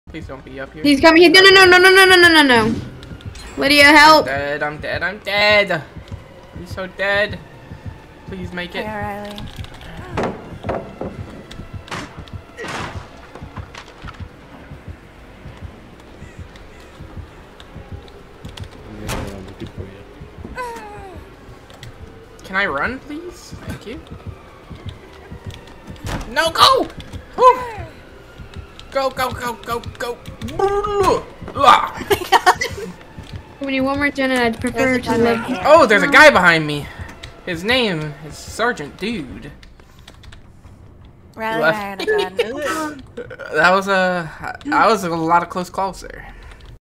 Please don't be up here. He's coming. No, no, no, no, no, no, no, no, no, no. Lydia, help. I'm dead. I'm dead. I'm dead. I'm so dead. Please make it. Hey, Riley. Can I run, please? Thank you. No, go! Woo. Go, go, go, go, go. We need one more gen, and I'd prefer to live. Oh, there's a guy behind me. His name is Sergeant Dude. Riley and I are gonna That was a lot of close calls there.